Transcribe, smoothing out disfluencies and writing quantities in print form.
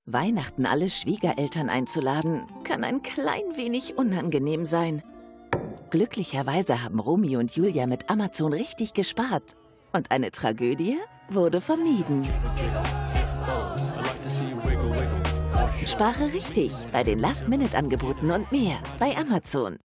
Weihnachten alle Schwiegereltern einzuladen, kann ein klein wenig unangenehm sein. Glücklicherweise haben Romeo und Julia mit Amazon richtig gespart. Und eine Tragödie wurde vermieden. Spare richtig bei den Last-Minute-Angeboten und mehr bei Amazon.